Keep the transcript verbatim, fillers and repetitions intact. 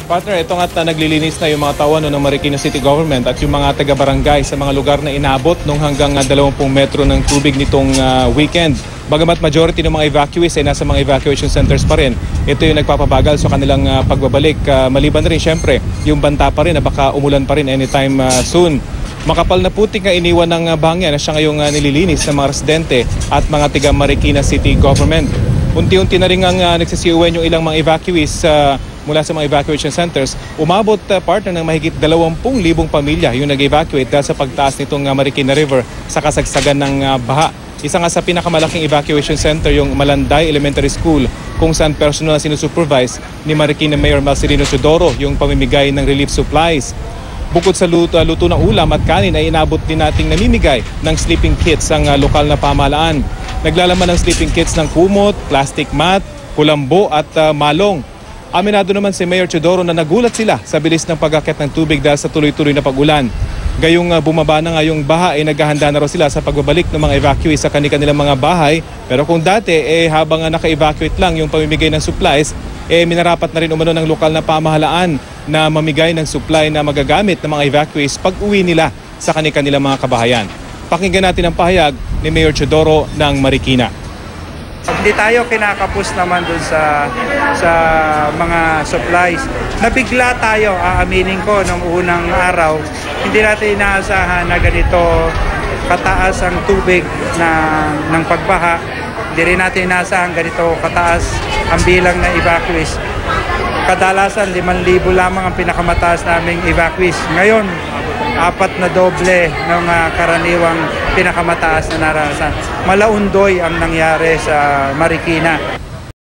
Partner, ito nga't uh, naglilinis na yung mga tawan no, ng Marikina City Government at yung mga taga-barangay sa mga lugar na inabot nung hanggang uh, dalawampung metro ng tubig nitong uh, weekend. Bagamat majority ng mga evacuees ay nasa mga evacuation centers pa rin, ito yung nagpapabagal sa kanilang uh, pagbabalik. Uh, maliban na rin syempre, yung banta pa rin na baka umulan pa rin anytime uh, soon. Makapal na putik nga iniwan ng uh, bangya na siya ngayong uh, nililinis ng mga residente at mga taga Marikina City Government. Unti-unti na rin ang uh, nagsisiuwi yung ilang mga evacuees uh, mula sa mga evacuation centers. Umabot uh, partner ng mahigit dalawampung libong pamilya yung nag-evacuate dahil sa pagtaas nitong uh, Marikina River sa kasagsagan ng uh, baha. Isa nga sa pinakamalaking evacuation center yung Malanday Elementary School kung saan personal na sinusupervise ni Marikina Mayor Marcelino Teodoro yung pamimigay ng relief supplies. Bukod sa luto, uh, luto ng ulam at kanin ay inabot din nating namimigay ng sleeping kits ang uh, lokal na pamahalaan. Naglalaman ng sleeping kits ng kumot, plastic mat, kulambo at uh, malong. Aminado naman si Mayor Teodoro na nagulat sila sa bilis ng pag-akyat ng tubig dahil sa tuloy-tuloy na pag-ulan. Gayong uh, bumaba na nga yung baha ay naghahanda na raw sila sa pagbabalik ng mga evacuees sa kanilang mga bahay. Pero kung dati eh habang uh, naka-evacuate lang yung pamimigay ng supplies, eh minarapat na rin umano ng lokal na pamahalaan na mamigay ng supply na magagamit ng mga evacuees pag uwi nila sa kanilang mga kabahayan. Pakinggan natin ang pahayag ni Mayor Teodoro ng Marikina. Hindi tayo kinakapos naman dun sa sa mga supplies. Nabigla tayo, aaminin ko, nung unang araw. Hindi natin inaasahan na ganito kataas ang tubig na, ng pagbaha. Hindi rin natin inaasahan ganito kataas ang bilang na evacuees. Kadalasan, limang libo lamang ang pinakamataas naming evacuees. Ngayon, apat na doble ng uh, karaniwang pinakamataas na naranasan. Malaundoy ang nangyari sa Marikina.